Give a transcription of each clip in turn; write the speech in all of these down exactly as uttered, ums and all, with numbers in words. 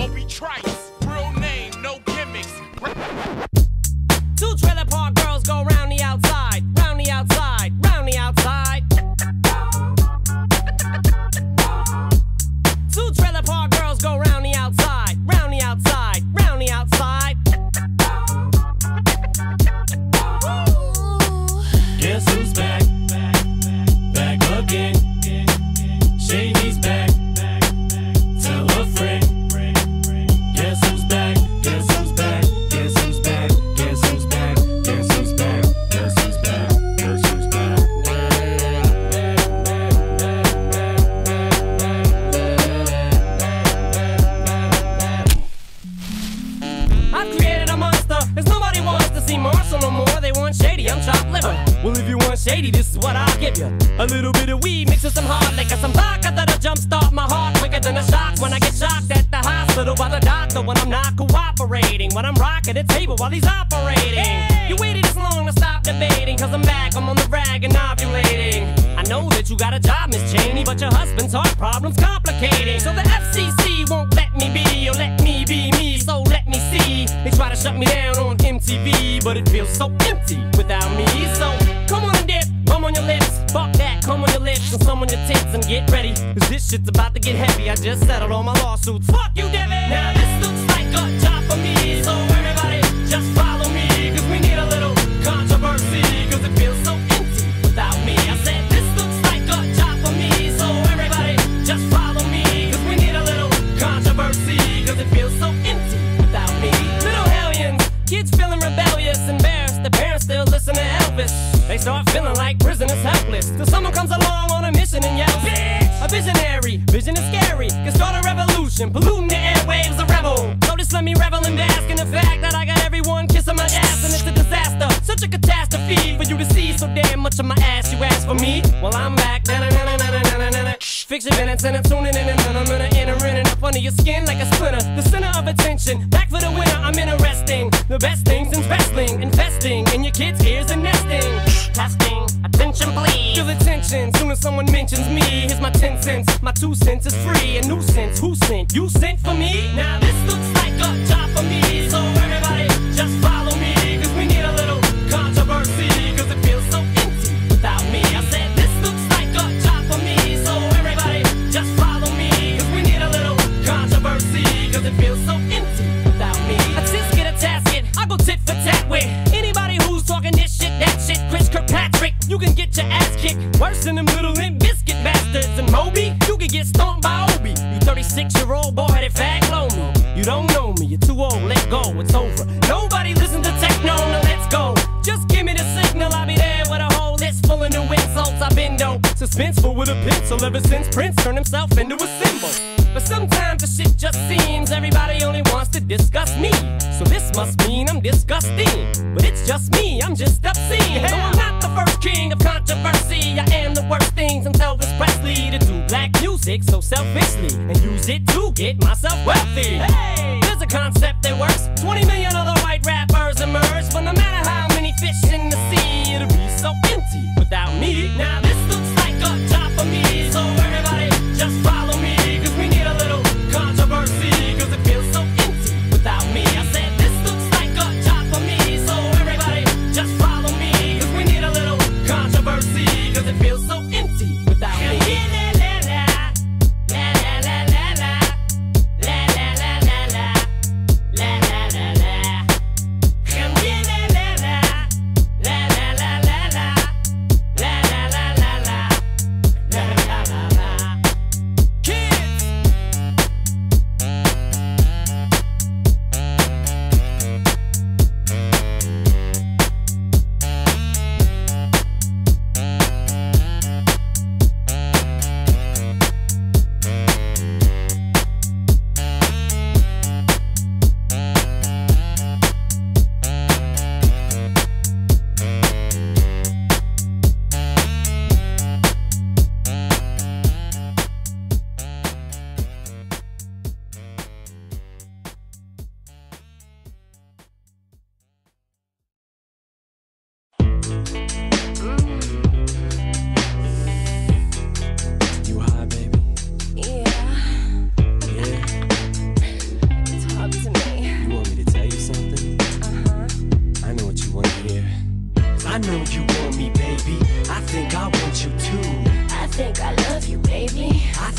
Obi Trice, real name, no gimmicks. Two trailer park girls go round the outside, round the outside, round the outside. Two trailer park girls go round the outside, round the outside, round the outside. Guess who's back? Back again. Shady's back. Tell a friend. Guess who's back? Guess who's back? Guess who's back? Guess who's back? Guess who's back? Guess who's back? Guess who's back? I've created a monster, cause nobody wants to see Marshall no more. They want Shady, I'm chopped liver. Well, if you want Shady, this is what I'll give you. A little bit of weed mixed with some hard liquor, some vodka that'll jumpstart my heart quicker than a shock when I get shocked at the hospital by the doctor when I'm not cooperating, when I'm rocking the table while he's operating. Hey! You waited this long to stop debating, cause I'm back, I'm on the rag and ovulating. I know that you got a job, Miss Cheney, but your husband's heart problem's complicating. So the F C C won't let me be, or let me be me, so let me see. They try to shut me down on M T V, but it feels so empty without me. So come on and dip, come on your lips, fuck that, come on your lips and some on your tits and get ready, cause this shit's about to get heavy. I just settled all my lawsuits, fuck you, Devin. Now this looks like a job for me, so everybody just follow me, cause we need a little controversy, cause it feels so empty without me. I said this looks like a job for me, so everybody just follow me, cause we need a little controversy, cause it feels so empty without me. Little hellions, kids feeling rebellious, embarrassed, the parents still listen to Elvis. They start feeling like prisoners helpless, till someone comes along on a mission and yells, bitch! A visionary, vision is scary, can start a revolution, polluting the airwaves, a rebel. So just let me revel and bask in the fact that I got everyone kissing my ass, and it's a disaster, such a catastrophe for you to see so damn much of my ass. You ask for me? Well, I'm back. Fix your minutes and I'm tuning in, and then I'm gonna enter in and up under your skin like a splinter. The center of attention, back for the winner. I'm interesting, the best things in wrestling, investing in your kids' ears and nesting. Testing, attention please. Feel the tension, soon as someone mentions me. Here's my ten cents, my two cents is free. A nuisance, who sent? You sent for me? Now this looks like a job for me, so everybody just follow me, cause we need a little controversy, cause it feels so empty without me. I said this looks like a job for me, so everybody just follow me, cause we need a little controversy, cause it feels so empty without me. A tis get a tasket, I go tit for tat with anybody who's talking this shit, that shit. Chris Kirkpatrick, you can get your ass kicked worse than them little Limp Bizkit bastards. And Moby, you can get stomped by Obi. You thirty-six year old boy headed fag blow me. You don't know me, you're too old, let go, it's over. Nobody listen to techno, now let's go. Just give me the signal, I'll be there with a whole list full of new insults. I've been dope, suspenseful with a pencil ever since Prince turned himself into a symbol. But sometimes the shit just seems everybody only wants to discuss me. So this must mean I'm disgusting, but it's just me, I'm just obscene. No, I'm not the first king of controversy, I am the worst things until Elvis Presley to do black music so selfishly and use it to get myself wealthy. Hey, there's a concept that works. twenty million other white rappers emerge, but no matter how many fish in the sea, it'll be so empty without me. Now this looks like a job for me, so everybody just follow me, cause we need a little controversy, cause it feels so empty without me. I said this looks like a job for me, so everybody just follow me, cause we need a little controversy, cause it feels so empty without me.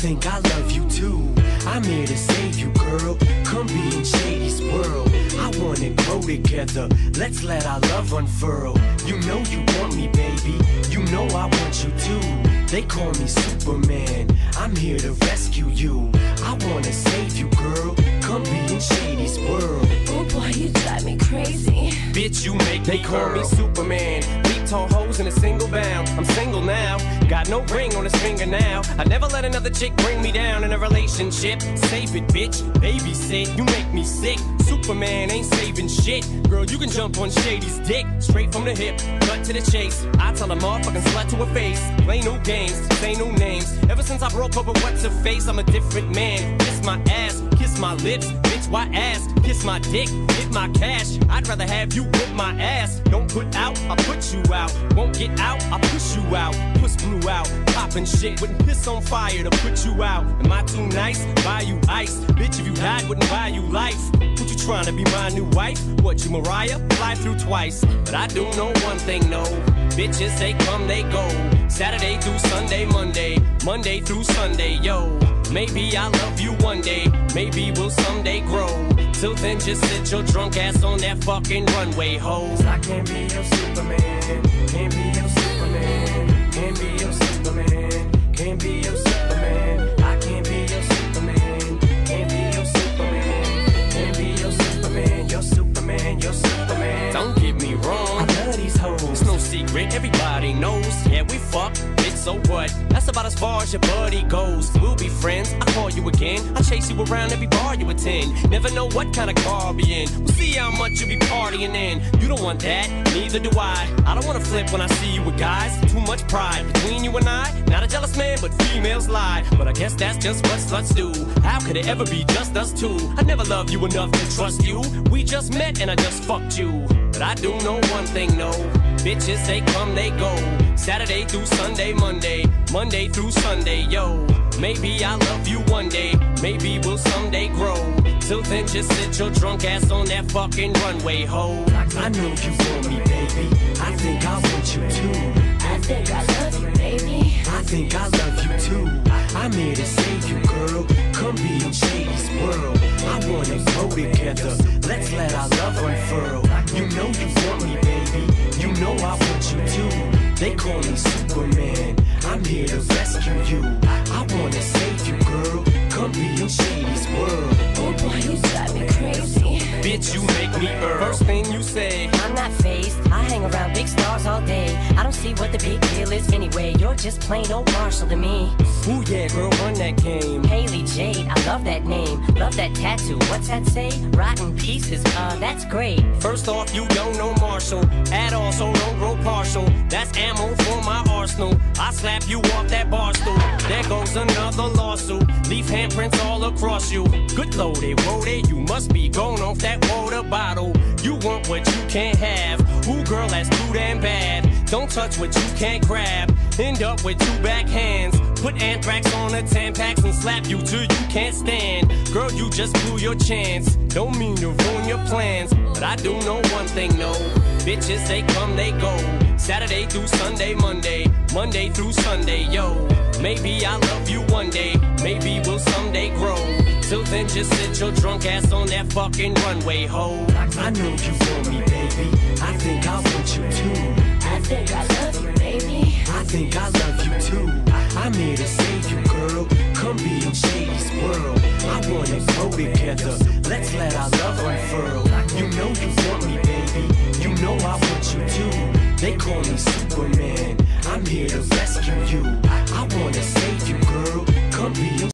think I love you too. I'm here to save you, girl. Come be in Shady's world. I wanna grow together. Let's let our love unfurl. You know you want me, baby. You know I want you too. They call me Superman. I'm here to rescue you. I wanna save you, girl. Come be in Shady's world. Oh boy, you drive me crazy. Bitch, you make They me call girl. me Superman. Leap tall hoes in a single bound. I'm single now. Got no ring on his finger now. I never let another chick bring me down in a relationship. Save it, bitch. Babysit. You make me sick. Superman ain't saving shit. Girl, you can jump on Shady's dick. Straight from the hip, cut to the chase. I tell a motherfucking slut to her face. Play no games, say no names. Ever since I broke up with what's her face, I'm a different man. Kiss my ass, kiss my lips. Bitch, why ass? Kiss my dick, hit my cash. I'd rather have you whip my ass. Don't put out, I put you out. Won't get out, I push you out. Puss blew out, poppin' shit. Wouldn't piss on fire to put you out. Am I too nice? Buy you ice. Bitch, if you died, wouldn't buy you life. What you trying to be my new wife? What, you Mariah? Fly through twice. But I do know one thing, no. Bitches, they come, they go. Saturday through Sunday, Monday. Monday through Sunday, yo. Maybe I'll love you one day. Maybe we'll someday grow. Till then, just sit your drunk ass on that fucking runway, ho. I can't be your Superman. Can't be your Superman. Can't be your Superman. Can't be your Superman. I can't be your Superman. Can't be your Superman. Can't be your Superman. Your Superman. Your Superman. Don't get me wrong, I love these hoes. it's no secret, everybody knows. Yeah, we fuck, bitch, so what? That's about as far as your buddy goes. We'll be friends, I'll call you again. I'll chase you around every bar you attend. Never know what kind of car I'll be in. We'll see how much you be partying in. You don't want that, neither do I. I don't wanna flip when I see you with guys. Too much pride between you and I. Not a jealous man, but females lie. But I guess that's just what sluts do. How could it ever be just us two? I never loved you enough to trust you. We just met and I just fucked you. But I do know one thing, no. Bitches, they come, they go. Saturday through Sunday, Monday. Monday through Sunday, yo. Maybe I'll love you one day. Maybe we'll someday grow. Till then, just sit your drunk ass on that fucking runway, ho. I know you want me, baby. I think I want you too. I think I love you, baby. I think I love you too. I'm here to save you, girl. Come be in Shady's world. I wanna grow together. Let's let our love unfurl. You know you want me, baby. You know I want you too. They call me Superman. I'm here to rescue you. I wanna save you, girl. Come be in Shady's world. Oh boy, you drive me crazy. Bitch, you make me Earl. First thing you say, I'm not phased. I hang around big stars all day. I don't see what the big deal is anyway. You're just plain old Marshall to me. ooh yeah, girl, run that game. Haley Jade, I love that name. Love that tattoo. What's that say? Rotten pieces. Uh, that's great. First off, you don't know Marshall at all, so don't grow partial. That's ammo for my arsenal. I slap you off that bar stool. There goes another lawsuit. Leave handprints all across you. Good loaded, loaded. You must be going off that water bottle. You want what you can't have. Ooh, girl, that's too damn bad. Don't touch what you can't grab. End up with two backhands. Put anthrax on the Tampax and slap you till you can't stand. Girl, you just blew your chance. Don't mean to ruin your plans, but I do know one thing, no. Bitches, they come, they go. Saturday through Sunday, Monday. Monday through Sunday, yo. Maybe I'll love you one day. Maybe we'll someday grow. Till then, just sit your drunk ass on that fucking runway, ho. I know you want me, baby. I think I want you too. I think I love you, baby. I think I love you too. I'm here to save you, girl. Come be in Shady's world. I wanna grow together. Let's let our love unfurl. You know you want me, baby. You know I want you too. They call me Superman. I'm here to rescue you. I wanna save you, girl. Come be in